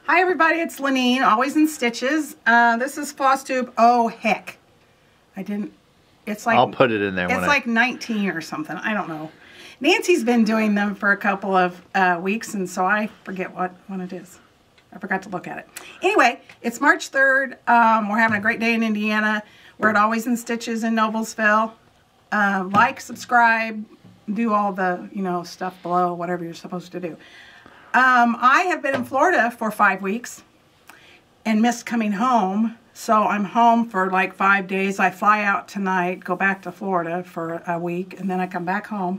Hi everybody, it's Lenine, always in stitches. This is Flosstube. Oh heck, it's like, I'll put it in there. It's like 19 or something. I don't know. Nancy's been doing them for a couple of weeks, and so I forget what one it is. I forgot to look at it. Anyway, it's March 3rd. We're having a great day in Indiana. We're at Always in Stitches in Noblesville. Like, subscribe, do all the stuff below, whatever you're supposed to do. I have been in Florida for 5 weeks and missed coming home. So I'm home for like 5 days. I fly out tonight, go back to Florida for a week, and then I come back home.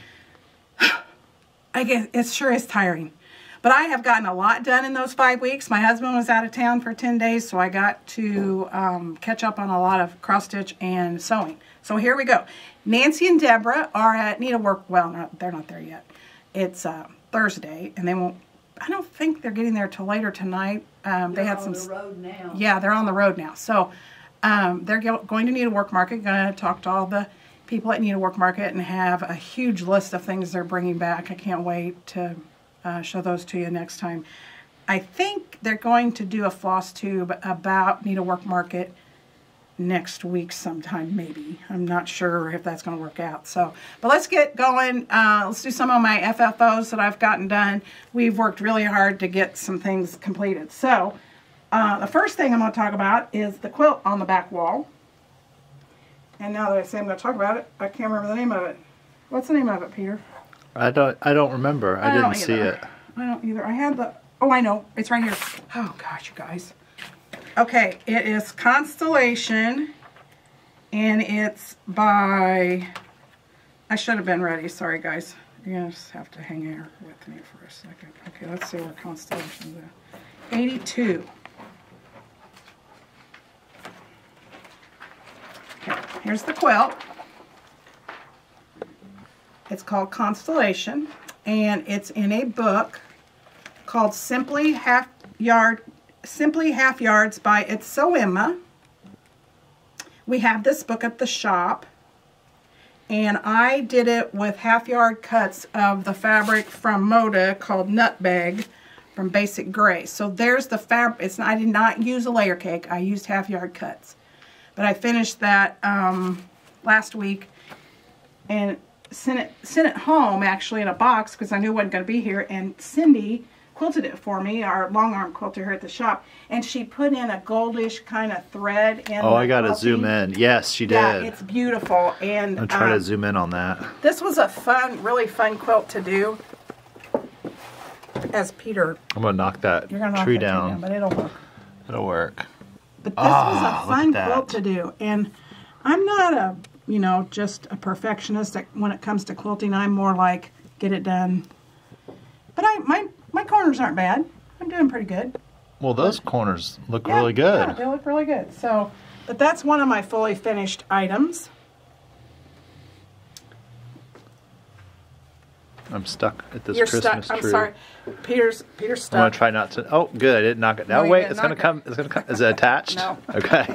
I guess it sure is tiring. But I have gotten a lot done in those 5 weeks. My husband was out of town for 10 days, so I got to catch up on a lot of cross stitch and sewing. So here we go. Nancy and Deborah are at needlework. Well, they're not there yet. It's Thursday, and they won't. I don't think they're getting there till later tonight. They had some. They're on the road now. Yeah, they're on the road now. So they're going to Needlework Market. Going to talk to all the people at Needlework Market and have a huge list of things they're bringing back. I can't wait to show those to you next time. I think they're going to do a floss tube about Needlework Market next week sometime, maybe. I'm not sure if that's going to work out. So, but let's get going. Let's do some of my FFOs that I've gotten done. We've worked really hard to get some things completed. So, the first thing I'm going to talk about is the quilt on the back wall. And now that I say I'm going to talk about it, I can't remember the name of it. What's the name of it, Peter? I don't remember. I didn't see it. I don't either. I had the. Oh, I know. It's right here. Oh gosh, you guys. Okay, it is Constellation, and it's by, I should have been ready, sorry guys. You're going to just have to hang here with me for a second. Okay, let's see where Constellation's at. 82. Okay, here's the quilt. It's called Constellation, and it's in a book called Simply Half Yards by It's So Emma. We have this book at the shop, and I did it with half-yard cuts of the fabric from Moda called Nutbag from Basic Gray. So there's the fabric. I did not use a layer cake. I used half-yard cuts, but I finished that last week and sent it home actually in a box because I knew it wasn't going to be here. And Cindy quilted it for me, our long arm quilter here at the shop, and she put in a goldish kind of thread in. Oh, I gotta zoom in. Yes, she did. Yeah, it's beautiful. And I'll try to zoom in on that. This was a really fun quilt to do. As Peter, I'm gonna knock that tree down, but it'll work. It'll work. But this was a fun quilt to do, and I'm not a just a perfectionist when it comes to quilting. I'm more like get it done. But my corners aren't bad. I'm doing pretty good. Well, those corners look really good. Yeah, they look really good. So, but that's one of my fully finished items. I'm stuck at this You're Christmas stuck. tree. I'm sorry. Peter's stuck. I'm gonna try not to. Oh, good. I didn't knock it down. No, wait, it's gonna come. It's gonna come. Is it attached? No. Okay.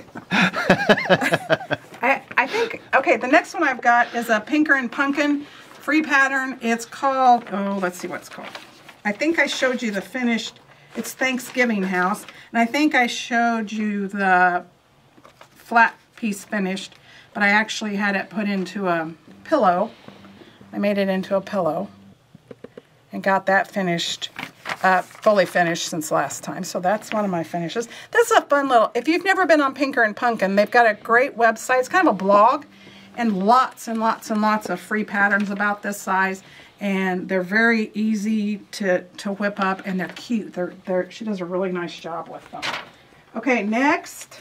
I think. Okay, the next one I've got is a Pinker and Punkin free pattern. It's called. Oh, let's see what it's called. I think I showed you the finished. It's Thanksgiving House, and I think I showed you the flat piece finished, but I actually had it put into a pillow. I made it into a pillow and got that finished, fully finished since last time. So that's one of my finishes. This is a fun little, if you've never been on Pinker and Punkin, they've got a great website. It's kind of a blog, and lots and lots and lots of free patterns about this size. And they're very easy to whip up, and they're cute. She does a really nice job with them. Okay, next,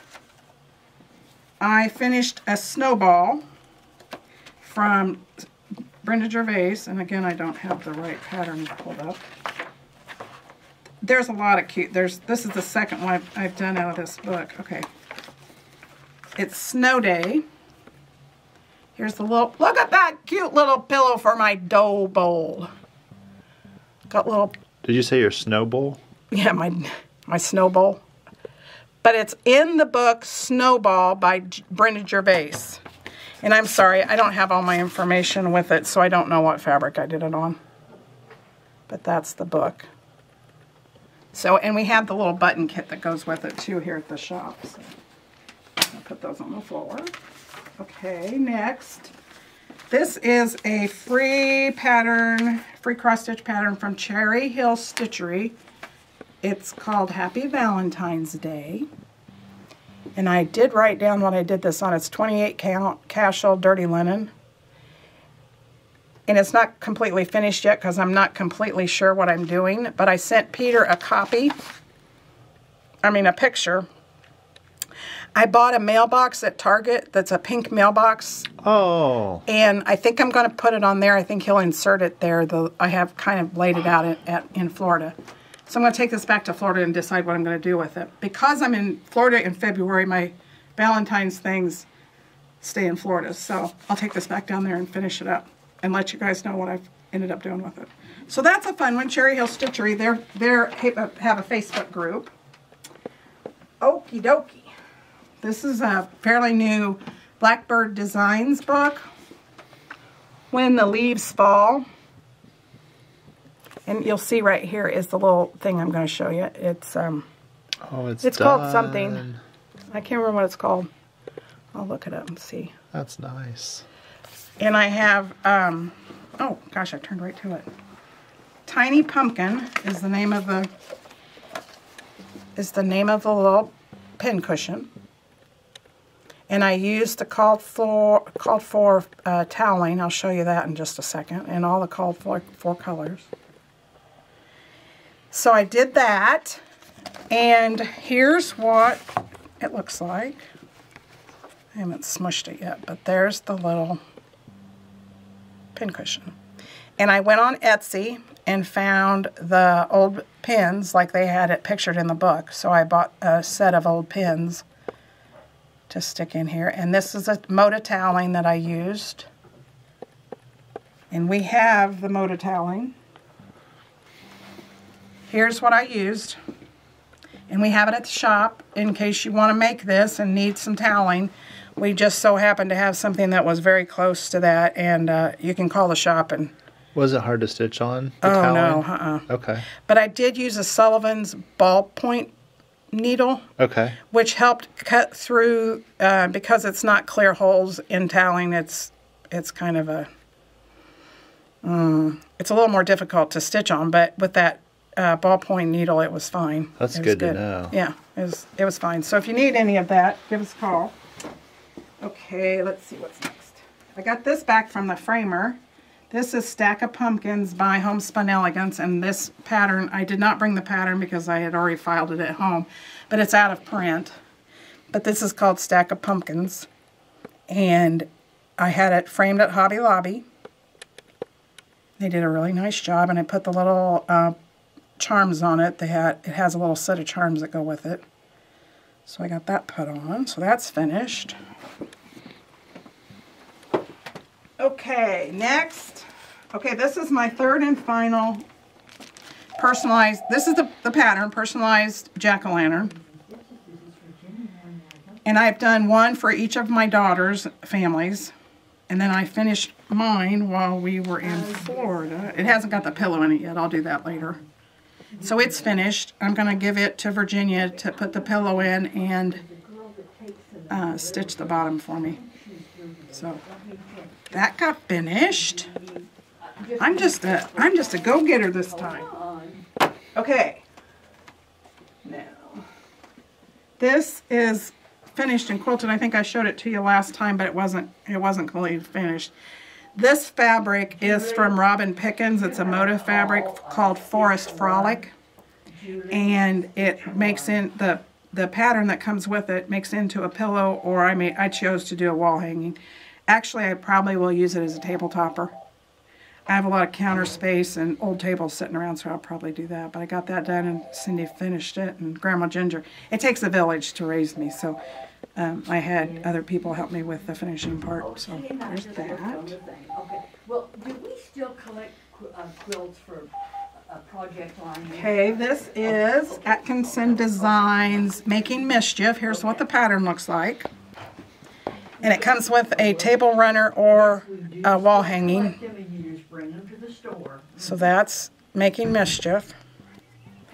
I finished a snowball from Brenda Gervais, and again, I don't have the right pattern pulled up. There's a lot of cute. This is the second one I've done out of this book. Okay, it's Snow Day. Here's the little, look at that cute little pillow for my dough bowl. Got little. Did you say your snow bowl? Yeah, my snow bowl. But it's in the book Snowball by Brenda Gervais. And I'm sorry, I don't have all my information with it, so I don't know what fabric I did it on. But that's the book. So, and we have the little button kit that goes with it too here at the shop. So I'll put those on the floor. Okay, next. This is a free pattern, free cross stitch pattern from Cherry Hill Stitchery. It's called Happy Valentine's Day. And I did write down what I did this on. It's 28 count casual dirty linen. And it's not completely finished yet because I'm not completely sure what I'm doing. But I sent Peter a picture. I bought a mailbox at Target that's a pink mailbox. Oh. And I think I'm going to put it on there. I think he'll insert it there. I have kind of laid it out in Florida. So I'm going to take this back to Florida and decide what I'm going to do with it. Because I'm in Florida in February, my Valentine's things stay in Florida. So I'll take this back down there and finish it up and let you guys know what I've ended up doing with it. So that's a fun one. Cherry Hill Stitchery. They have a Facebook group. Okie dokie. This is a fairly new Blackbird Designs book. When the Leaves Fall. And you'll see right here is the little thing I'm going to show you. It's it's called something. I can't remember what it's called. I'll look it up and see. That's nice. And I have oh gosh, I turned right to it. Tiny Pumpkin is the name of the little pin cushion. And I used the called for toweling. I'll show you that in just a second. And all the called for colors. So I did that. And here's what it looks like. I haven't smushed it yet, but there's the little pincushion. And I went on Etsy and found the old pins like they had it pictured in the book. So I bought a set of old pins to stick in here. And this is a Moda toweling that I used. And we have the Moda toweling. Here's what I used. And we have it at the shop in case you want to make this and need some toweling. We just so happened to have something that was very close to that, and you can call the shop. And was it hard to stitch on? The toweling? No, Okay. But I did use a Sullivan's ballpoint needle. Okay. Which helped cut through because it's not clear holes in toweling. It's kind of a it's a little more difficult to stitch on, but with that ballpoint needle, it was fine. That's good to know. Yeah, it was fine. So if you need any of that, give us a call. Okay, let's see what's next. I got this back from the framer. This is Stack of Pumpkins by Homespun Elegance, and this pattern, I did not bring the pattern because I had already filed it at home, but it's out of print. But this is called Stack of Pumpkins, and I had it framed at Hobby Lobby. They did a really nice job, and I put the little charms on it. It has a little set of charms that go with it. So I got that put on, so that's finished. Okay, next. Okay, this is my third and final personalized, this is the pattern, personalized jack-o'-lantern. And I've done one for each of my daughters' families. And then I finished mine while we were in Florida. It hasn't got the pillow in it yet. I'll do that later. So it's finished. I'm going to give it to Virginia to put the pillow in and stitch the bottom for me. So that got finished. I'm just a go-getter this time. Okay. Now, this is finished and quilted. I think I showed it to you last time, but it wasn't completely finished. This fabric is from Robin Pickens. It's a motif fabric called Forest Frolic, and it makes in the pattern that comes with it makes into a pillow, or I chose to do a wall hanging. Actually, I probably will use it as a table topper. I have a lot of counter space and old tables sitting around, so I'll probably do that. But I got that done, and Cindy finished it, and Grandma Ginger. It takes a village to raise me, so I had other people help me with the finishing part. So there's that. Okay. Well, do we still collect quilts for a project line? Okay, this is Atkinson Designs Making Mischief. Here's what the pattern looks like. And it comes with a table runner or a wall hanging. So that's Making Mischief.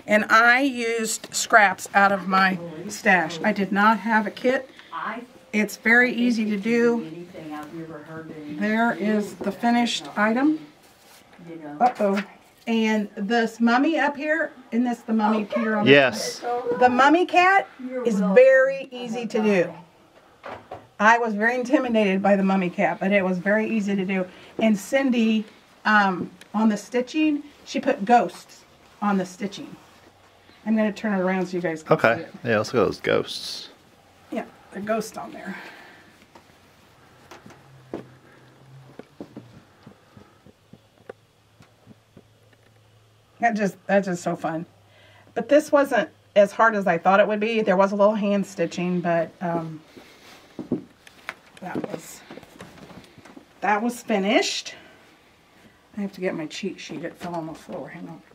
And I used scraps out of my stash. I did not have a kit. It's very easy to do. There is the finished item. Uh-oh. And this mummy up here, isn't this the mummy, Peter? On Yes. The mummy cat is very easy to do. I was very intimidated by the mummy cat, but it was very easy to do. And Cindy, on the stitching, she put ghosts on the stitching. I'm going to turn it around so you guys can see it. Yeah, let's go with those ghosts. Yeah, the ghost on there. That's just so fun. But this wasn't as hard as I thought it would be. There was a little hand stitching, but that was finished. I have to get my cheat sheet. It fell on the floor. Hang on.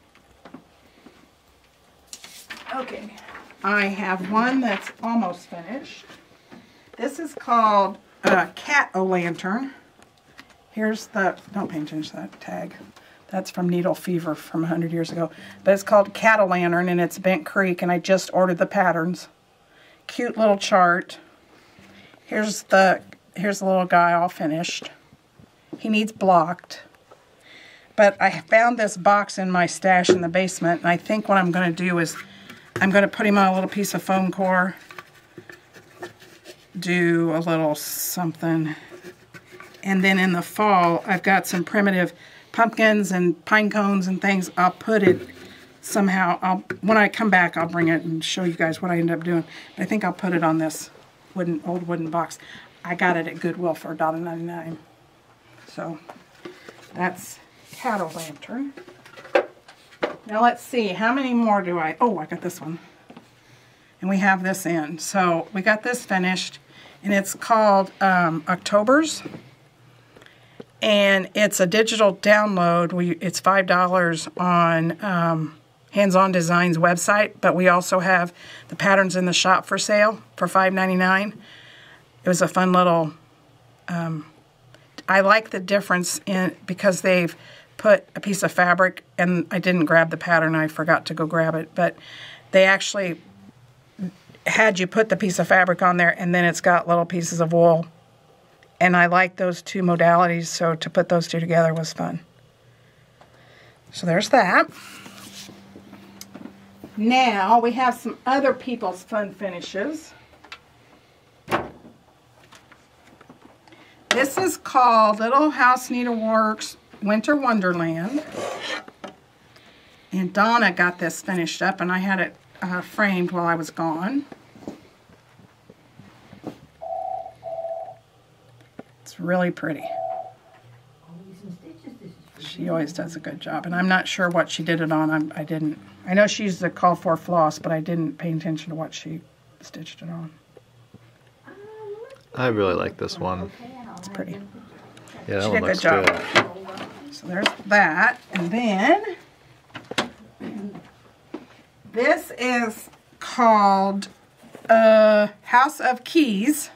Okay. I have one that's almost finished. This is called Cat-O-Lantern. Here's the, don't pay attention to that tag. That's from Needle Fever from 100 years ago. But it's called Cat-O-Lantern, and it's Bent Creek, and I just ordered the patterns. Cute little chart. Here's the little guy all finished. He needs blocked. But I found this box in my stash in the basement, and I think what I'm going to do is I'm going to put him on a little piece of foam core, do a little something, and then in the fall I've got some primitive pumpkins and pine cones and things. I'll put it somehow. When I come back, I'll bring it and show you guys what I end up doing. But I think I'll put it on this old wooden box. I got it at Goodwill for $1.99. So that's Cat-O-Lantern. Now let's see, how many more do I... Oh, I got this one. And we have this in. So we got this finished, and it's called October's. And it's a digital download. It's $5 on Hands On Design's website, but we also have the patterns in the shop for sale for $5.99. It was a fun little... I like the difference in because they've put a piece of fabric, and I didn't grab the pattern. I forgot to go grab it, but they actually had you put the piece of fabric on there, and then it's got little pieces of wool. And I like those two modalities, so to put those two together was fun. So there's that. Now we have some other people's fun finishes. This is called Little House Needleworks Winter Wonderland. And Donna got this finished up, and I had it framed while I was gone. It's really pretty. She always does a good job, and I'm not sure what she did it on. I know she used the call for floss, but I didn't pay attention to what she stitched it on. I really like this one. It's pretty. Yeah, that She one did a looks good job. good. So there's that. And then this is called House of Keys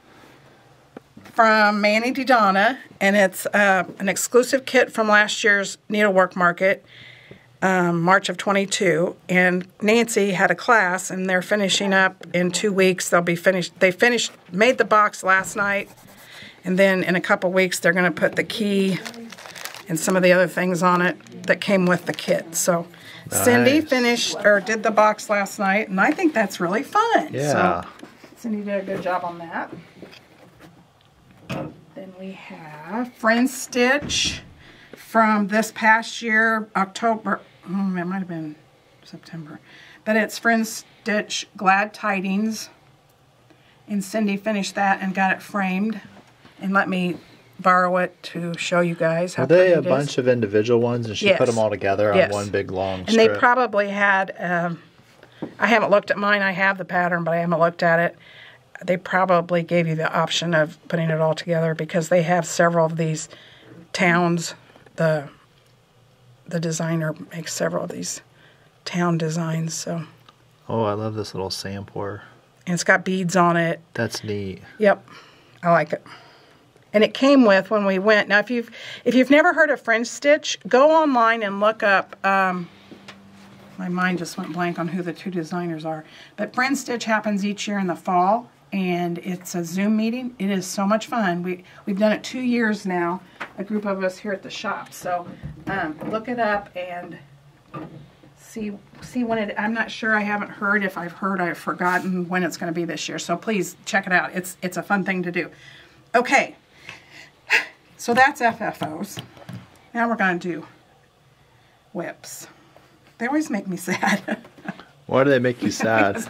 from Manny Donna, and it's an exclusive kit from last year's needlework market, March of 22. And Nancy had a class, and they're finishing up in 2 weeks. They'll be finished. They made the box last night, and then in a couple weeks they're going to put the key and some of the other things on it that came with the kit. So nice. Cindy did the box last night, and I think that's really fun. Yeah. So Cindy did a good job on that. Then we have Friend Stitch from this past year, October. It might have been September. But it's Friend Stitch Glad Tidings. And Cindy finished that and got it framed and let me borrow it to show you guys how pretty it is. Are they a bunch of individual ones, and she put them all together on one big long strip? And they probably had, I haven't looked at mine. I have the pattern, but I haven't looked at it. They probably gave you the option of putting it all together because they have several of these towns. The designer makes several of these town designs. So. Oh, I love this little sampler. And it's got beads on it. That's neat. Yep, I like it. And it came with when we went. Now, if you've never heard of Friend Stitch, go online and look up. Well, My mind just went blank on who the two designers are. But Friend Stitch happens each year in the fall, and it's a Zoom meeting. It is so much fun. We've done it 2 years now, a group of us here at the shop. So look it up and see when it. I'm not sure. I haven't heard. If I've heard, I've forgotten when it's going to be this year. So please check it out. It's a fun thing to do. Okay. So that's FFOs. Now we're going to do whips. They always make me sad. Why do they make you sad?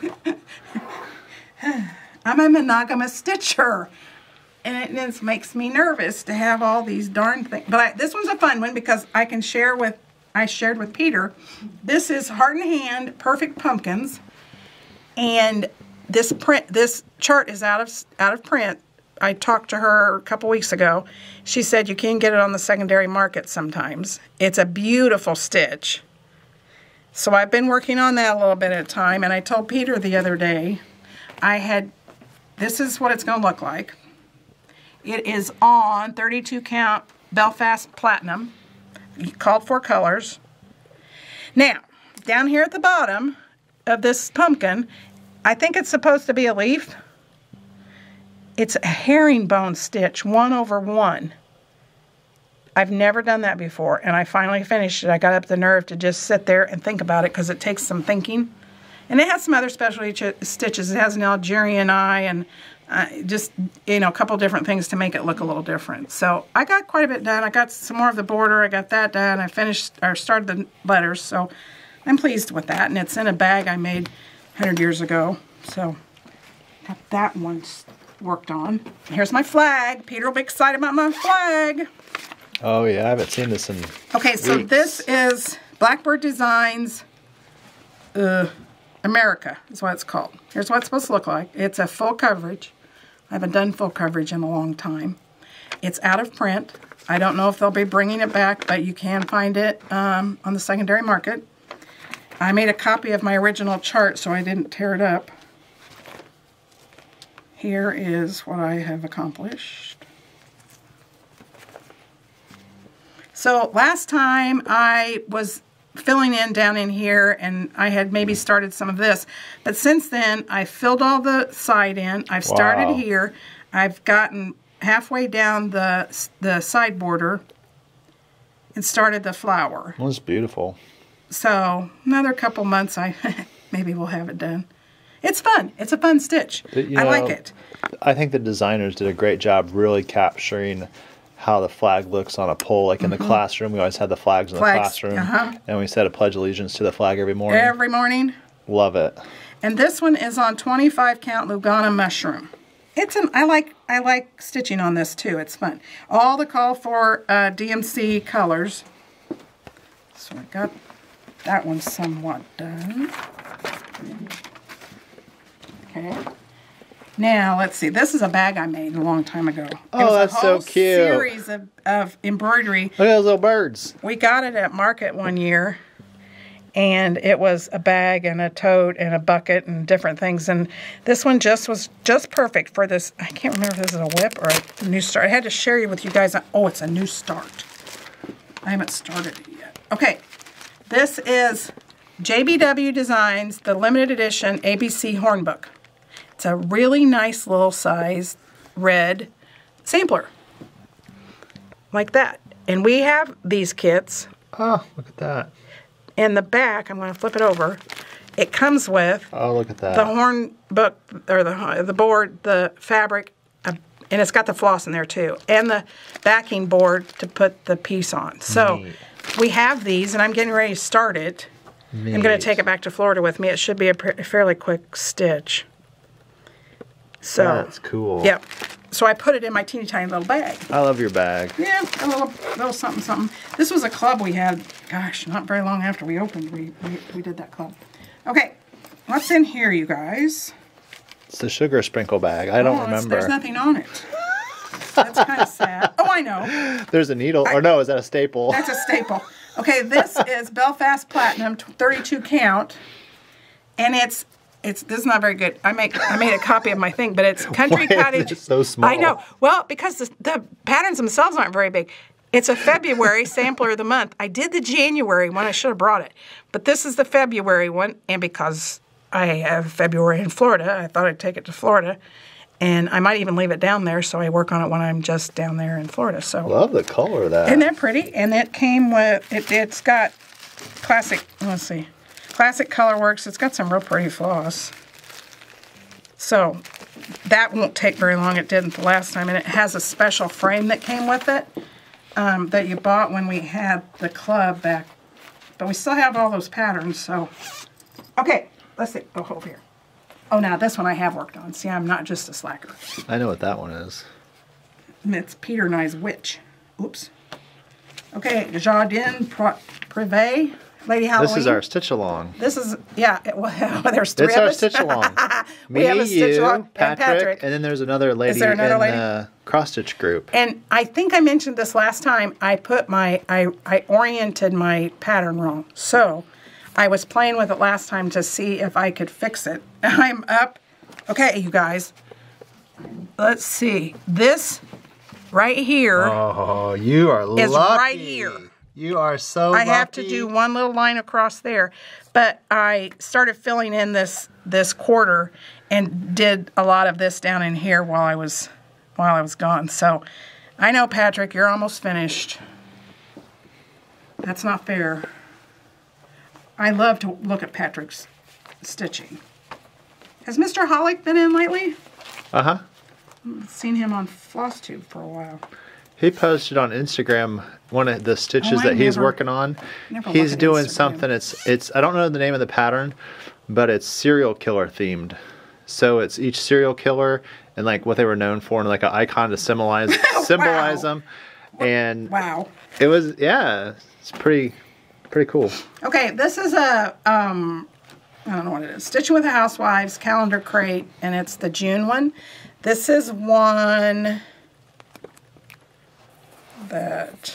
I'm a monogamous stitcher, and it makes me nervous to have all these darn things. But this one's a fun one because I can share with. I shared with Peter. This is Heart and Hand Perfect Pumpkins, and this chart is out of print. I talked to her a couple weeks ago. She said you can get it on the secondary market sometimes. It's a beautiful stitch. So I've been working on that a little bit at a time, and I told Peter the other day, this is what it's going to look like. It is on 32 count Belfast Platinum, called for colors. Now, down here at the bottom of this pumpkin, I think it's supposed to be a leaf. It's a herringbone stitch, 1/1. I've never done that before, and I finally finished it. I got up the nerve to just sit there and think about it because it takes some thinking. And it has some other specialty stitches. It has an Algerian eye and just, a couple different things to make it look a little different. So I got quite a bit done. I got some more of the border. I got that done. I started the letters, so I'm pleased with that. And it's in a bag I made 100 years ago. So got that one worked on. Here's my flag. Peter will be excited about my flag. Oh, yeah, I haven't seen this in Okay, so weeks. this is Blackbird Designs America is what it's called. Here's what it's supposed to look like. It's a full coverage. I haven't done full coverage in a long time. It's out of print. I don't know if they'll be bringing it back, but you can find it on the secondary market. I made a copy of my original chart so I didn't tear it up. Here is what I have accomplished. So last time I was filling in down in here and I had maybe started some of this, but since then I filled all the side in. I've started here. I've gotten halfway down the side border and started the flower. Well, that's beautiful. So another couple months maybe we'll have it done. It's fun. It's a fun stitch. I like it. I think the designers did a great job really capturing how the flag looks on a pole. Like in the classroom, we always had the flags in the classroom. And we said a pledge allegiance to the flag every morning. Every morning. Love it. And this one is on 25 count Lugana mushroom. I like stitching on this too. It's fun. All the call for DMC colors. So I got that one somewhat done. Okay. Now, let's see. This is a bag I made a long time ago. Oh, that's so cute. It was a whole series of embroidery. Look at those little birds. We got it at market one year, and it was a bag and a tote and a bucket and different things. And this one was just perfect for this. I can't remember if this is a whip or a new start. I had to share with you guys. Oh, it's a new start. I haven't started it yet. Okay. This is JBW Designs, the limited edition ABC Hornbook. It's a really nice little size red sampler. Like that. And we have these kits. Oh, look at that. In the back, I'm going to flip it over. It comes with look at that. The horn book, or the board, the fabric, and it's got the floss in there too, and the backing board to put the piece on. So Neat. We have these, and I'm getting ready to start it. Neat. I'm going to take it back to Florida with me. It should be a fairly quick stitch. So that's cool. Yep. So I put it in my teeny tiny little bag. I love your bag. Yeah, a little something, something. This was a club we had, gosh, not very long after we opened, we did that club. Okay, what's in here, you guys? It's the sugar sprinkle bag. I don't remember. There's nothing on it. That's kind of sad. Oh, I know. There's a needle. Or no, is that a staple? That's a staple. Okay, this is Belfast Platinum, 32 count, and this is not very good. I made a copy of my thing, but it's Country Cottage. It's so small. I know. Well, because the patterns themselves aren't very big. It's a February sampler of the month. I did the January one. I should have brought it. But this is the February one. And because I have February in Florida, I thought I'd take it to Florida. And I might even leave it down there so I work on it when I'm just down there in Florida. So love the color of that. Isn't that pretty? And it came with, it's got classic, let's see, classic Colorworks. It's got some real pretty floss. So that won't take very long. It didn't the last time. And it has a special frame that came with it that you bought when we had the club back. But we still have all those patterns, so. Okay, let's see. Oh, over here. Oh, now this one I have worked on. See, I'm not just a slacker. I know what that one is. It's Peter and I's Witch. Oops. Okay, Jardin Privé, Lady Halloween. This is our stitch along. This is, yeah, well, there's three it's of our us. stitch along. Me, have a stitch you, along, Patrick, and then there's another lady in the cross stitch group. And I think I mentioned this last time. I put I oriented my pattern wrong. So I was playing with it last time to see if I could fix it. I'm up. Okay, you guys. Let's see. This right here. Oh, you are lucky. Is right here. You are so lucky. I have to do one little line across there. But I started filling in this quarter and did a lot of this down in here while I was gone. So I know, Patrick, you're almost finished. That's not fair. I love to look at Patrick's stitching. Has Mr. Hollick been in lately? Uh-huh. I've seen him on Flosstube for a while. He posted on Instagram one of the stitches that he's working on. He's doing something. It's I don't know the name of the pattern, but it's serial killer themed. So it's each serial killer and like what they were known for and like an icon to symbolize them. And wow. It was it's pretty cool. Okay, this is a I don't know what it is. Stitching with the Housewives calendar crate, and it's the June one. This is one that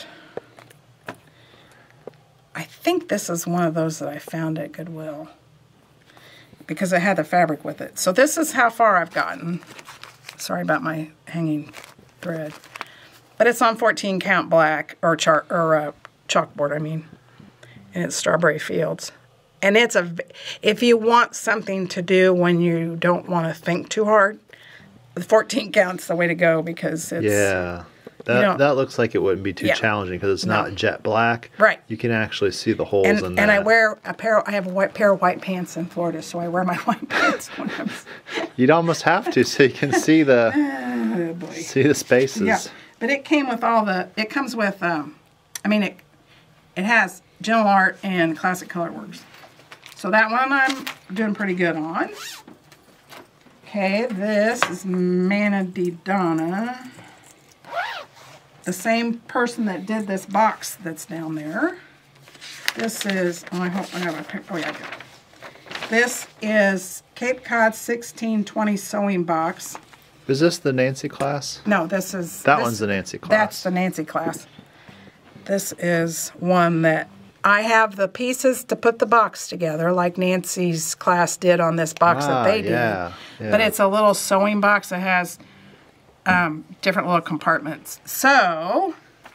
I think this is one of those that I found at Goodwill because it had the fabric with it. So this is how far I've gotten. Sorry about my hanging thread, but it's on 14 count black or chalkboard. I mean, and it's Strawberry Fields. And it's if you want something to do when you don't want to think too hard, the 14 count's the way to go because it's... Yeah, that looks like it wouldn't be too challenging because it's not jet black. Right. You can actually see the holes in that. And I wear I have a pair of white pants in Florida, so I wear my white pants when I'm... You'd almost have to so you can see the see the spaces. Yeah, but it came with all the... It comes with, I mean, it has Gentle Art and Classic Colorworks. So that one I'm doing pretty good on. Okay, this is Manady Donna. The same person that did this box that's down there. This is, oh, I hope I have a picture. Oh, yeah, I do. This is Cape Cod 1620 sewing box. Is this the Nancy class? No, this is... That one's the Nancy class. That's the Nancy class. This is one that I have the pieces to put the box together like Nancy's class did on this box that they did. Yeah. But it's a little sewing box that has different little compartments. So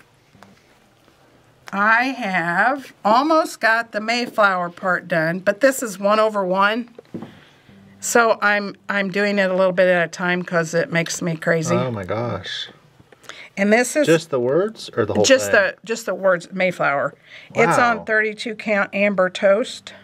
I have almost got the Mayflower part done, but this is 1/1. So I'm doing it a little bit at a time because it makes me crazy. Oh my gosh. And this is just the words or the whole thing? Just the words Mayflower. Wow. It's on 32 count amber toast.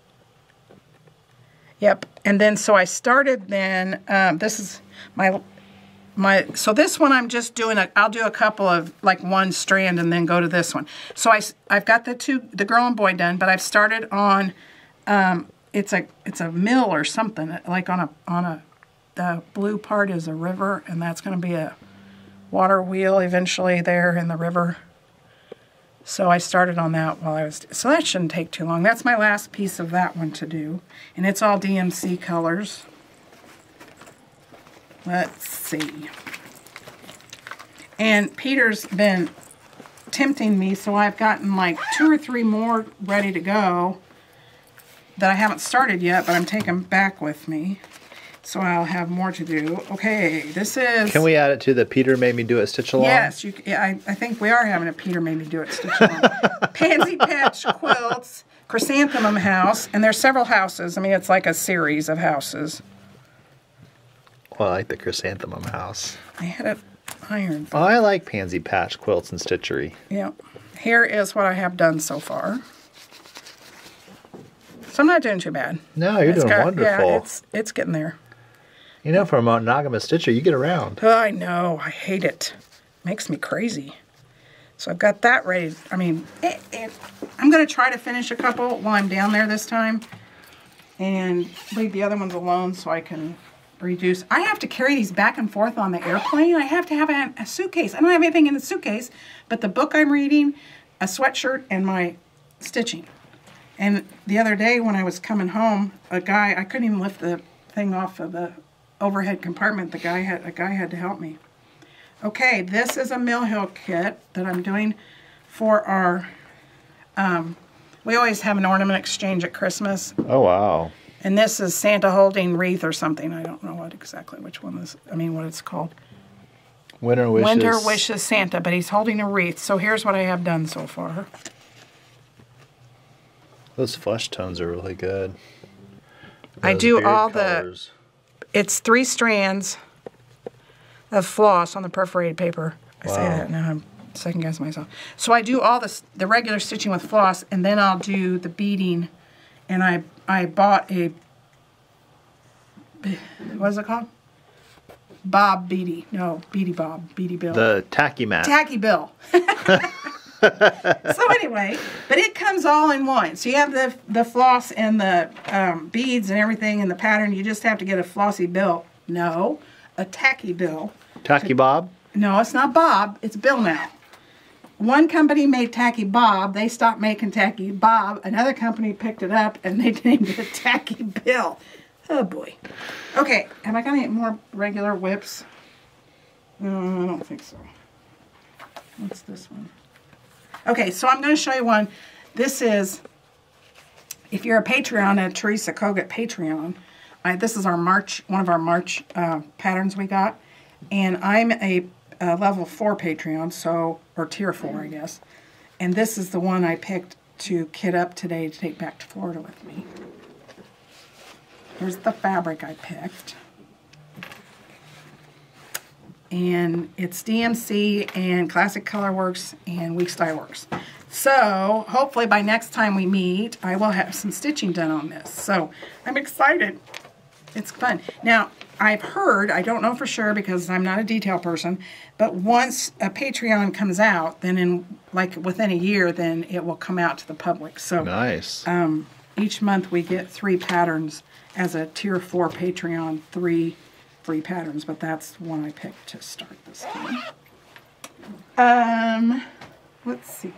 Yep. And then so I started then this is my so this one I'm just doing I'll do a couple of like one strand and then go to this one. So I've got the girl and boy done, but I've started on it's a mill or something like on a the blue part is a river and that's going to be a water wheel eventually there in the river. So I started on that while I was... So that shouldn't take too long. That's my last piece of that one to do. And it's all DMC colors. Let's see. And Peter's been tempting me, so I've gotten like 2 or 3 more ready to go that I haven't started yet, but I'm taking back with me. So I'll have more to do. Okay, this is... Can we add it to the Peter Made Me Do It Stitch Along? Yes, I think we are having a Peter Made Me Do It Stitch Along. Pansy Patch Quilts, Chrysanthemum House, and there's several houses. I mean, it's like a series of houses. Well, I like the Chrysanthemum House. I had it ironed. Oh, I like Pansy Patch Quilts and Stitchery. Yeah. Here is what I have done so far. So I'm not doing too bad. No, you're doing wonderful. Yeah, it's getting there. You know, for a monogamous stitcher, you get around. Oh, I know. I hate it. Makes me crazy. So I've got that ready. I mean, I'm going to try to finish a couple while I'm down there this time. And leave the other ones alone so I can reduce. I have to carry these back and forth on the airplane. I have to have a suitcase. I don't have anything in the suitcase but the book I'm reading, a sweatshirt, and my stitching. And the other day when I was coming home, I couldn't even lift the thing off of the overhead compartment. A guy had to help me. Okay, this is a Mill Hill kit that I'm doing for our, we always have an ornament exchange at Christmas. Oh, wow. And this is Santa holding wreath or something. I don't know what it's called. Winter Wishes. Winter Wishes Santa, but he's holding a wreath. So here's what I have done so far. Those flesh tones are really good. I do all colors. It's 3 strands of floss on the perforated paper. I say that now I'm second guessing myself. So I do all the regular stitching with floss, and then I'll do the beading. And I bought a, what is it called? Bob Beady. No, Beady Bob. Beady Bill. The Tacky Mat. Tacky Bill. So anyway, but it comes all in one. So you have the floss and the beads and everything in the pattern. You just have to get a flossy bill. No, a tacky bill. Tacky Bob? No, it's not Bob. It's Bill now. One company made Tacky Bob. They stopped making Tacky Bob. Another company picked it up and they named it Tacky Bill. Oh boy. Okay, have I got any more regular whips? No, I don't think so. What's this one? Okay, so I'm going to show you one. This is, if you're a Patreon, a Teresa Kogut Patreon, this is our March, one of our March patterns we got. And I'm a level 4 Patreon, so, or tier 4, I guess. And this is the one I picked to kit up today to take back to Florida with me. Here's the fabric I picked. And it's DMC and Classic Colorworks and Week Style Works. So hopefully by next time we meet, I will have some stitching done on this. So I'm excited. It's fun. Now, I've heard, I don't know for sure because I'm not a detail person, but once a Patreon comes out, then within a year, then it will come out to the public. So nice. Each month we get 3 patterns as a tier 4 Patreon, 3 free patterns, but that's one I picked to start this time. Let's see.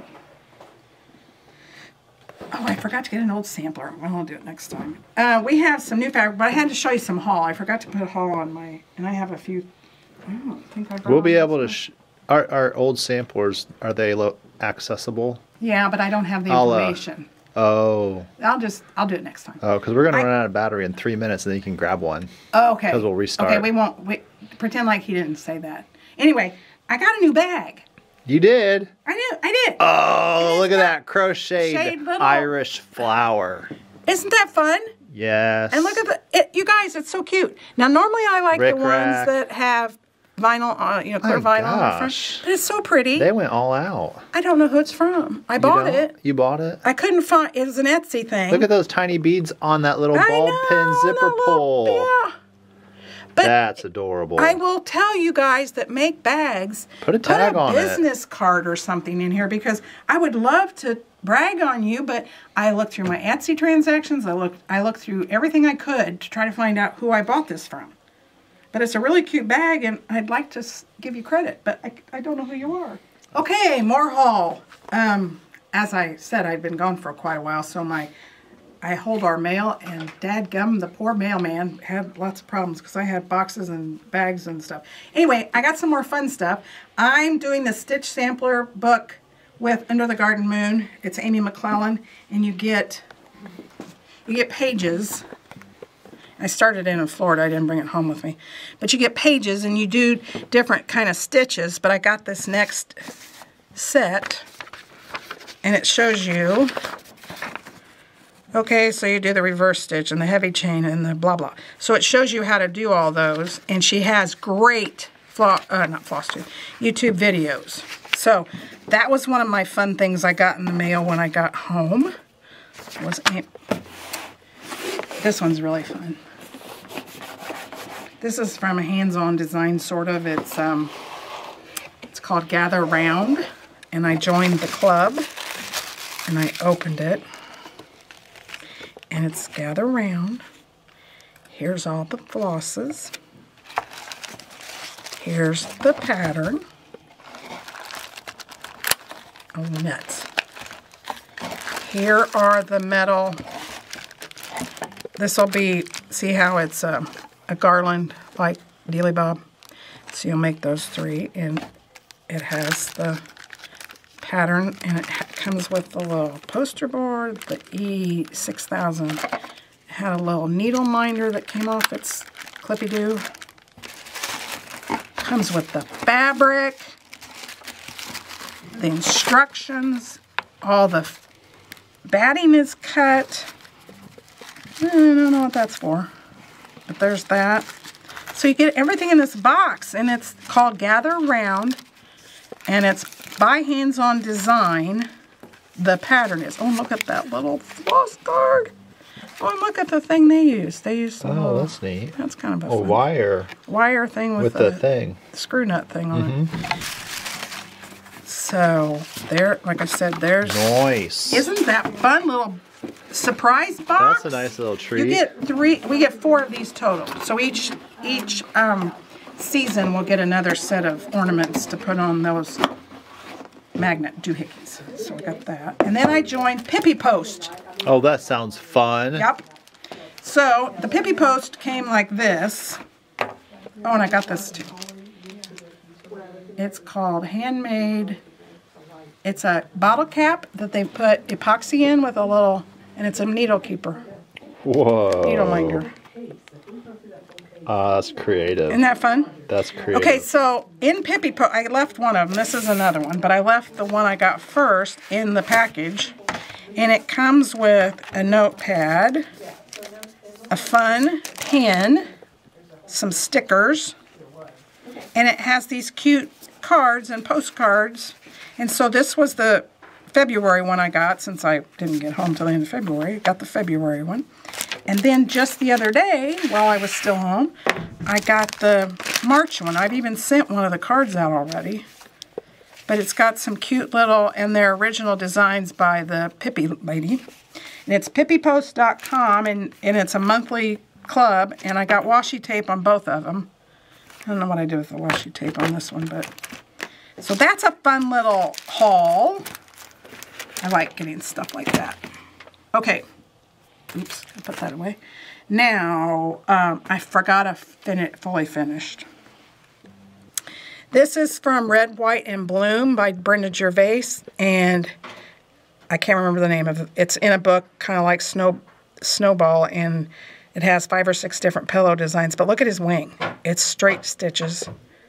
Oh, I forgot to get an old sampler. Well, I'll do it next time. We have some new fabric, but I had to show you some haul. I forgot to put a haul on my, and I have a few. I don't think I brought. We'll be able to. Our old samplers, are they accessible? Yeah, but I don't have the information. Oh. I'll do it next time. Oh, because we're gonna run out of battery in 3 minutes, and then you can grab one. Oh, okay. Because we'll restart. Okay, we won't. Pretend like he didn't say that. Anyway, I got a new bag. You did? I did. Oh, look at that crocheted Irish flower. Isn't that fun? Yes. And look at you guys, it's so cute. Now, normally I like the ones that have vinyl, clear vinyl on the front. But it's so pretty. They went all out. I don't know who it's from. I bought it. You bought it? I couldn't find it. Was an Etsy thing. Look at those tiny beads on that little ball pin zipper pull. Yeah. But that's adorable. I will tell you guys that make bags. Put a tag on it. Put a business card or something in here because I would love to brag on you, but I looked through my Etsy transactions. I looked through everything I could to try to find out who I bought this from. But it's a really cute bag, and I'd like to give you credit, but I don't know who you are. Okay, more haul. As I said, I'd been gone for quite a while, so I hold our mail, and dadgum, the poor mailman had lots of problems because I had boxes and bags and stuff. Anyway, I got some more fun stuff. I'm doing the Stitch Sampler book with Under the Garden Moon. It's Amy McClellan, and you get pages. I started in Florida. I didn't bring it home with me. But you get pages and you do different kind of stitches. But I got this next set. And it shows you, okay, so you do the reverse stitch and the heavy chain and the blah, blah. So it shows you how to do all those. And she has great, YouTube videos. So that was one of my fun things I got in the mail when I got home. This one's really fun. This is from a hands-on design, sort of. It's called Gather Round. And I joined the club. And I opened it, and it's Gather Round. Here's all the flosses. Here's the pattern. Oh, nuts. Here are the metal. This will be, see how it's a garland like Dealy Bob? So you'll make those 3, and it has the pattern, and it comes with the little poster board, the E6000. It had a little needle minder that came off its clippy-doo. Comes with the fabric, the instructions, all the batting is cut. I don't know what that's for, but there's that. So you get everything in this box, and it's called Gather Round, and it's by Hands-On Design. The pattern is, oh, look at that little floss card. Oh, and look at the thing they use. They use that's neat. That's kind of a fun wire thing with the thing. Screw nut thing on it. So there, like I said, there's nice. Isn't that fun little surprise box? That's a nice little treat. You get 3. We get 4 of these total. So each season we'll get another set of ornaments to put on those magnet doohickeys. So I got that. And then I joined Pippi Post. Oh, that sounds fun. Yep. So the Pippi Post came like this. Oh, and I got this too. It's called Handmade. It's a bottle cap that they put epoxy in with a little, and it's a needle keeper. Whoa. Needle minder. That's creative. Isn't that fun? That's creative. Okay, so in Pippi Post, I left one of them. This is another one, but I left the one I got first in the package. And it comes with a notepad, a fun pen, some stickers, and it has these cute cards and postcards. And so this was the February one I got, since I didn't get home till the end of February. I got the February one. And then just the other day, while I was still home, I got the March one. I've even sent one of the cards out already. But it's got some cute little, and they're original designs by the Pippi lady. And it's pippipost.com, and it's a monthly club, and I got washi tape on both of them. I don't know what I did with the washi tape on this one, but... So that's a fun little haul. I like getting stuff like that. Okay. Oops, I put that away. Now, I forgot to fully finished. This is from Red, White, and Bloom by Brenda Gervais, and I can't remember the name of it. It's in a book, kind of like Snowball, and it has 5 or 6 different pillow designs. But look at his wing. It's straight stitches.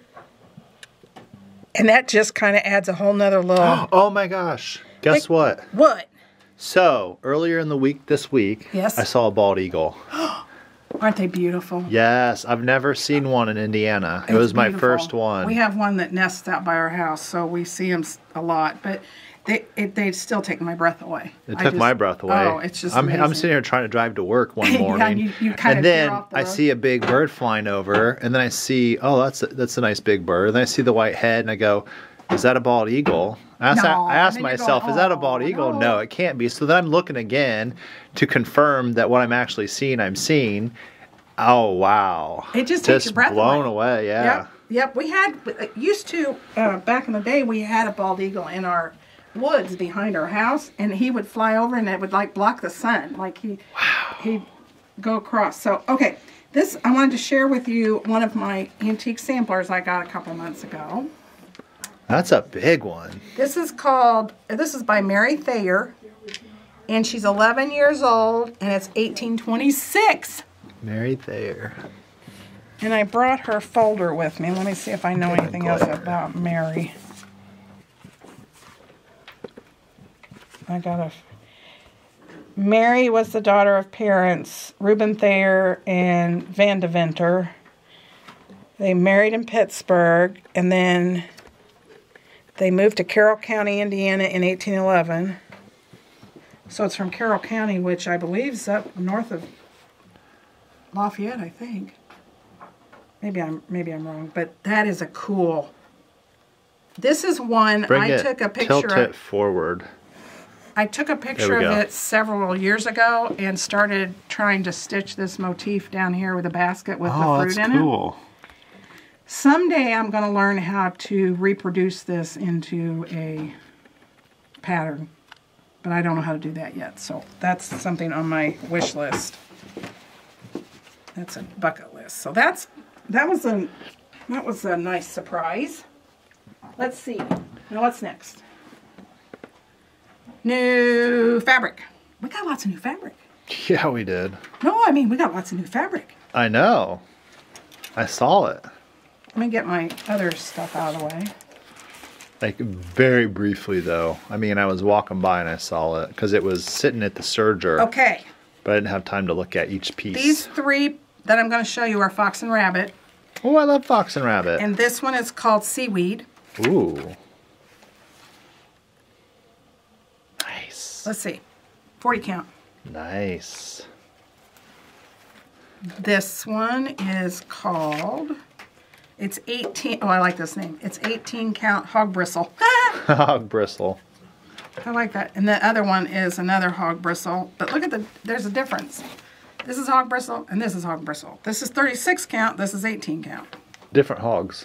And that just kind of adds a whole nother little... Oh my gosh. Guess what? What? So, earlier in the week, this week, yes? I saw a bald eagle. Aren't they beautiful? Yes, I've never seen one in Indiana. It was my first one. We have one that nests out by our house, so we see them a lot. But they still take my breath away. It took my breath away. Oh, it's just I'm sitting here trying to drive to work one morning. Yeah, you kind and of then off the I see a big bird flying over, and then I see, oh, that's a nice big bird. And then I see the white head, and I go, is that a bald eagle? I asked myself, is that a bald eagle? No, it can't be. So then I'm looking again to confirm that what I'm actually seeing, I'm seeing. Oh, wow. It just takes your breath blown away, yeah. Yep. We used to, back in the day, we had a bald eagle in our woods behind our house, and he would fly over, and it would, like, block the sun. Like, he'd go across. So, okay, I wanted to share with you one of my antique samplers I got a couple months ago. That's a big one. This is by Mary Thayer, and she's 11 years old, and it's 1826. Mary Thayer. And I brought her folder with me. Let me see if I know anything else about Mary. Mary was the daughter of parents Reuben Thayer and Van de Venter. They married in Pittsburgh, and then they moved to Carroll County, Indiana in 1811. So it's from Carroll County, which I believe is up north of Lafayette, I think. Maybe I'm wrong, but that is a cool. This is one I took a picture of. Tilt it forward. I took a picture of it several years ago and started trying to stitch this motif down here with a basket with the fruit in it. Oh, that's cool. Someday I'm going to learn how to reproduce this into a pattern, but I don't know how to do that yet. So that's something on my wish list. That's a bucket list. So that was a nice surprise. Let's see. Now what's next? New fabric. We got lots of new fabric. Yeah, we did. No, I mean we got lots of new fabric. I know. I saw it. Let me get my other stuff out of the way. Like, very briefly, though. I mean, I was walking by and I saw it because it was sitting at the serger. Okay. But I didn't have time to look at each piece. These three that I'm going to show you are fox and rabbit. Oh, I love fox and rabbit. And this one is called seaweed. Ooh. Nice. Let's see. 40 count. Nice. This one is called... It's 18, oh, I like this name. It's 18 count hog bristle. Hog bristle. I like that. And the other one is another hog bristle. But look at there's a difference. This is hog bristle and this is hog bristle. This is 36 count, this is 18 count. Different hogs.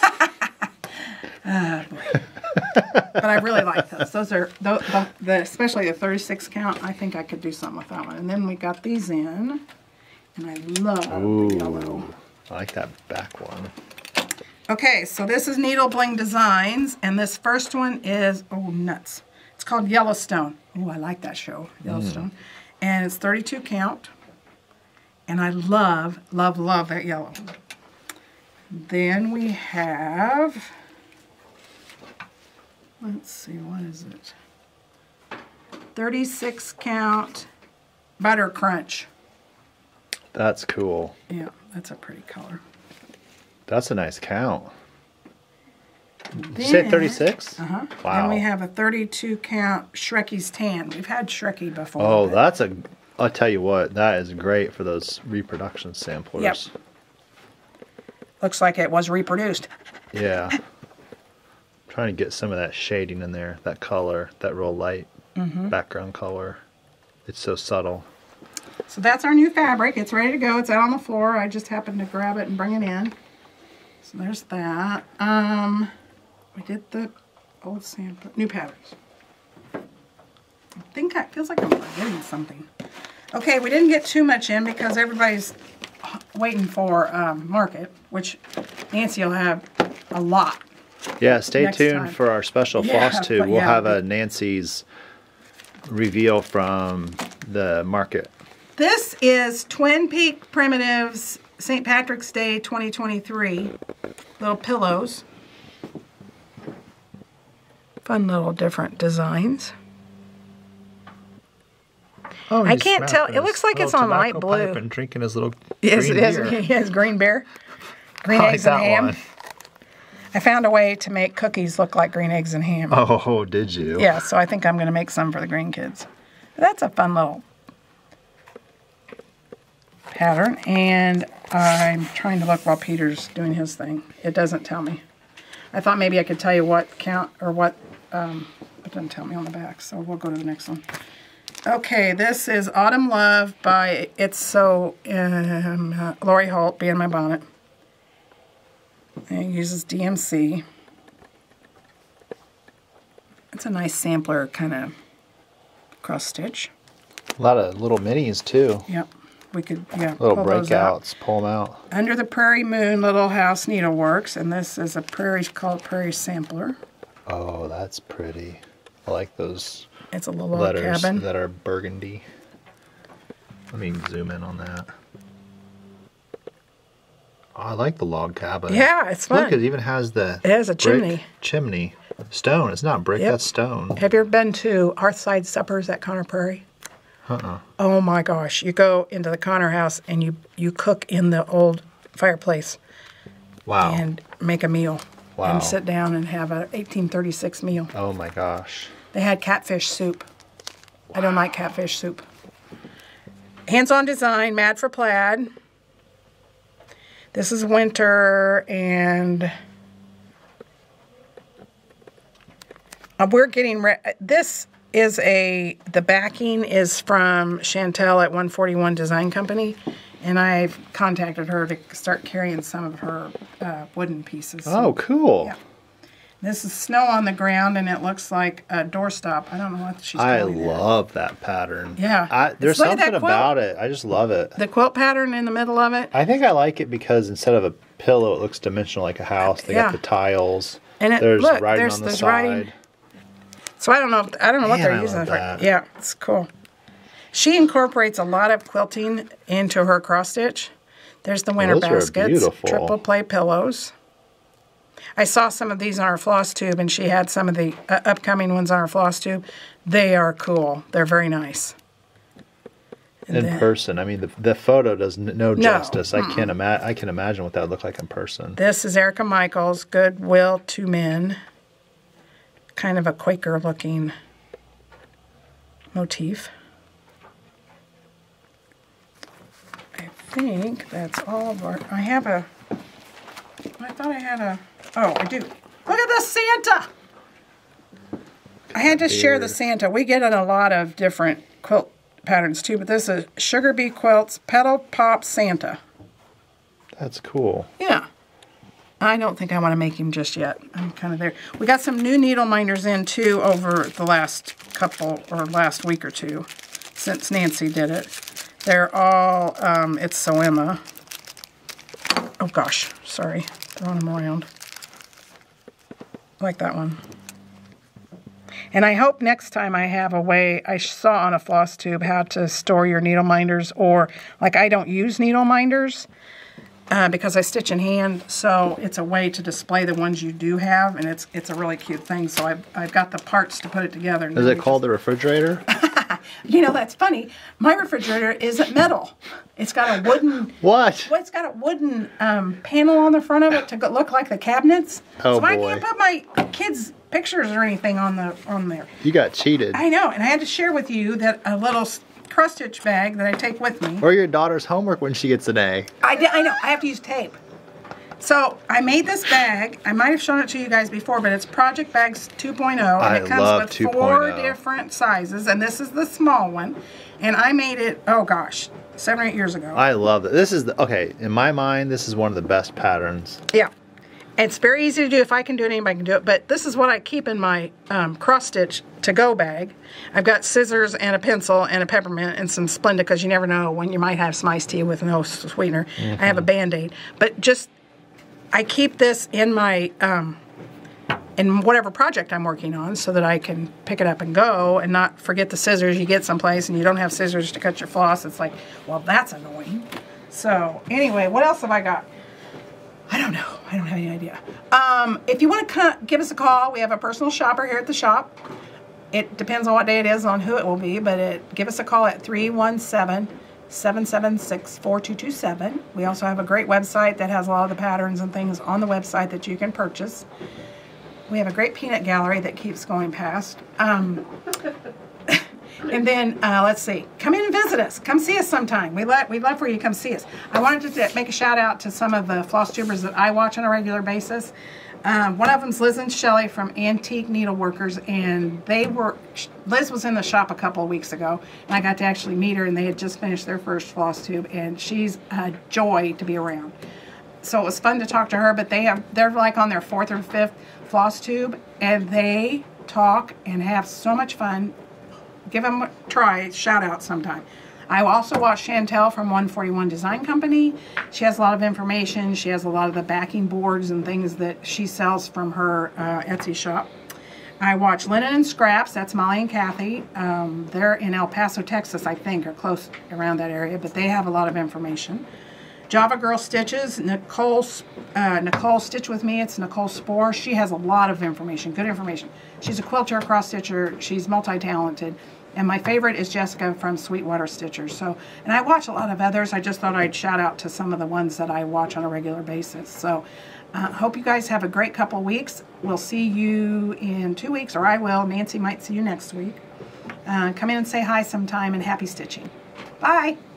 Boy. But I really like those. Those are, especially the 36 count, I think I could do something with that one. And then we got these in. And I love the yellow. I like that back one. Okay, so this is Needle Bling Designs, and this first one is, oh, nuts. It's called Yellowstone. Oh, I like that show, Yellowstone. And it's 32 count, and I love, love, love that yellow. Then we have, let's see, what is it? 36 count Butter Crunch. That's cool. Yeah, that's a pretty color. That's a nice count. Did you say 36? Uh-huh. Wow. And we have a 32 count Shrekky's Tan. We've had Shrekky before. Oh, I'll tell you what, that is great for those reproduction samplers. Yep. Looks like it was reproduced. Yeah. Trying to get some of that shading in there, that color, that real light background color. It's so subtle. So that's our new fabric. It's ready to go. It's out on the floor. I just happened to grab it and bring it in. So there's that. We did the old sample, new patterns. I think it feels like I'm forgetting something. Okay, we didn't get too much in because everybody's waiting for market, which Nancy will have a lot. Yeah, stay tuned for our special Flosstube. We'll have a Nancy's reveal from the market. This is Twin Peak Primitives St. Patrick's Day 2023. Little pillows. Fun little different designs. Oh, I can't tell. It looks like it's on light blue. And drinking his little yes, green beer. He has green beer. Green eggs and ham. One. I found a way to make cookies look like green eggs and ham. Oh, did you? Yeah, so I think I'm going to make some for the green kids. That's a fun little pattern, and I'm trying to look while Peter's doing his thing. It doesn't tell me. I thought maybe I could tell you what count or what, it doesn't tell me on the back, so we'll go to the next one. Okay, this is Autumn Love by Lori Holt, Be in My Bonnet. And it uses DMC. It's a nice sampler kind of cross stitch. A lot of little minis too. Yep. We could, yeah, little breakouts, pull them out. Under the Prairie Moon Little House Needleworks, and this is a called Prairie Sampler. Oh, that's pretty. I like those. It's a little letters cabin that are burgundy. Let me zoom in on that. Oh, I like the log cabin. Yeah, it's fun. Look, it even has the it has a chimney. Stone. It's not brick, that's stone. Have you ever been to Hearthside Suppers at Connor Prairie? Oh my gosh. You go into the Connor house and you cook in the old fireplace. Wow. And make a meal. Wow. And sit down and have a 1836 meal. Oh my gosh. They had catfish soup. Wow. I don't like catfish soup. Hands-on design, Mad for Plaid. This is winter, and we're getting this is the backing is from Chantel at 141 Design Company, and I've contacted her to start carrying some of her wooden pieces. Oh, cool. Yeah. This is snow on the ground, and it looks like a doorstop. I don't know what she's calling it. I love that pattern. Yeah. There's something about it. I just love it. The quilt pattern in the middle of it. I think I like it because instead of a pillow, it looks dimensional like a house. They got the tiles. And there's writing on the side. Writing. So I don't know what they're using for. Yeah, it's cool. She incorporates a lot of quilting into her cross stitch. There's the winter baskets, triple play pillows. I saw some of these on our Flosstube, and she had some of the upcoming ones on our Flosstube. They are cool. They're very nice. In person, I mean, the photo does no justice. I can imagine what that would look like in person. This is Erica Michaels, Goodwill to Men. Kind of a Quaker-looking motif. I think that's all of our... I thought I had a... Oh, I do. Look at the Santa! I had to share the Santa. We get in a lot of different quilt patterns too, but this is Sugar Bee Quilts Petal Pop Santa. That's cool. Yeah. I don't think I want to make him just yet. I'm kind of there. We got some new needle minders in too over the last week or two since Nancy did it. They're all, it's Soema. Oh gosh, sorry. Throwing them around. Like that one. And I hope next time I have a way, I saw on a Flosstube how to store your needle minders, or like I don't use needle minders because I stitch in hand, so it's a way to display the ones you do have, and it's a really cute thing. So I've got the parts to put it together. Is it called the refrigerator? You know, that's funny. My refrigerator isn't metal. It's got a wooden... What? Well, it's got a wooden panel on the front of it to look like the cabinets. Oh, so I can't put my kids' pictures or anything on there. You got cheated. I know, and I had to share with you that a little cross-stitch bag that I take with me. Or your daughter's homework when she gets an A. I know. I have to use tape. So I made this bag. I might have shown it to you guys before, but it's Project Bags 2.0. And it comes with 4 different sizes, and this is the small one. And I made it, oh gosh, 7 or 8 years ago. I love it. This is, in my mind, this is one of the best patterns. Yeah. It's very easy to do. If I can do it, anybody can do it. But this is what I keep in my cross-stitch to-go bag. I've got scissors and a pencil and a peppermint and some Splenda, because you never know when you might have some iced tea with no sweetener. I have a Band-Aid. But just... I keep this in my, in whatever project I'm working on, so that I can pick it up and go and not forget the scissors. You get someplace and you don't have scissors to cut your floss. It's like, well, that's annoying. So anyway, what else have I got? I don't know. I don't have any idea. If you want to give us a call, we have a personal shopper here at the shop. It depends on what day it is, on who it will be, but give us a call at 317-776-4227. We also have a great website that has a lot of the patterns and things on the website that you can purchase. We have a great peanut gallery that keeps going past. And then, let's see, come in and visit us. Come see us sometime. We'd love for you to come see us. I wanted to make a shout out to some of the Flosstubers that I watch on a regular basis. One of them's Liz and Shelley from Antique Needleworkers, and Liz was in the shop a couple of weeks ago, and I got to actually meet her, and they had just finished their first Flosstube, and she's a joy to be around. So it was fun to talk to her, but they're like on their 4th or 5th Flosstube, and they talk and have so much fun. Give them a try, shout out sometime. I also watch Chantel from 141 Design Company. She has a lot of information. She has a lot of the backing boards and things that she sells from her Etsy shop. I watch Linen and Scraps. That's Molly and Kathy. They're in El Paso, Texas, I think, or close around that area, but they have a lot of information. Java Girl Stitches, Nicole Stitch With Me. It's Nicole Spohr. She has a lot of information, good information. She's a quilter, a cross stitcher. She's multi-talented. And my favorite is Jessica from Sweetwater Stitchers. So, and I watch a lot of others. I just thought I'd shout out to some of the ones that I watch on a regular basis. So, hope you guys have a great couple weeks. We'll see you in 2 weeks, or I will. Nancy might see you next week. Come in and say hi sometime, and happy stitching. Bye.